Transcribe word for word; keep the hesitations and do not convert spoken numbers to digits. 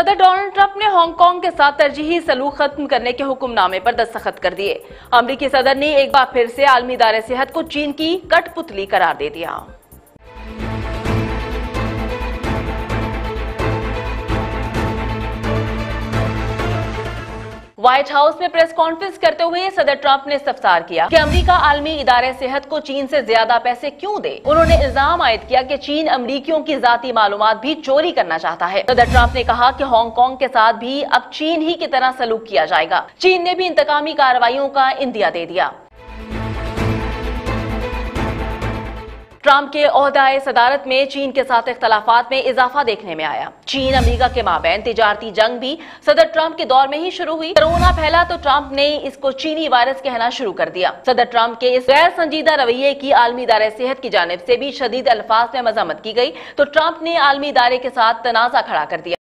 सदर Donald Trump ने Hong Kong के साथ तरजीही सलूक खत्म करने के हुक्मनामे पर दस्तखत कर दिए। अमरीकी सदर ने एक बार फिर से आलमी इदारे सेहत को चीन की कठपुतली करार दे दिया। व्हाइट हाउस में प्रेस कॉन्फ्रेंस करते हुए सदर ट्रंप ने इस्तफसार किया कि अमेरिका आलमी इदारे सेहत को चीन से ज्यादा पैसे क्यों दे। उन्होंने इल्जाम आयद किया कि चीन अमरीकियों की जाती मालूमात भी चोरी करना चाहता है। सदर ट्रंप ने कहा कि हांगकांग के साथ भी अब चीन ही की तरह सलूक किया जाएगा। चीन ने भी इंतकामी कार्रवाइयों का इंदिया दे दिया। ट्रंप के ओहदाए सदारत में चीन के साथ इख्तलाफात में इजाफा देखने में आया। चीन अमेरिका के माबैन तिजारती जंग भी सदर ट्रंप के दौर में ही शुरू हुई। कोरोना फैला तो ट्रंप ने इसको चीनी वायरस कहना शुरू कर दिया। सदर ट्रंप के इस गैर संजीदा रवैये की आलमी इदारे सेहत की जानिब से भी शदीद अल्फाज में मजम्मत की गई तो ट्रंप ने आलमी इदारे के साथ तनाजा खड़ा कर दिया।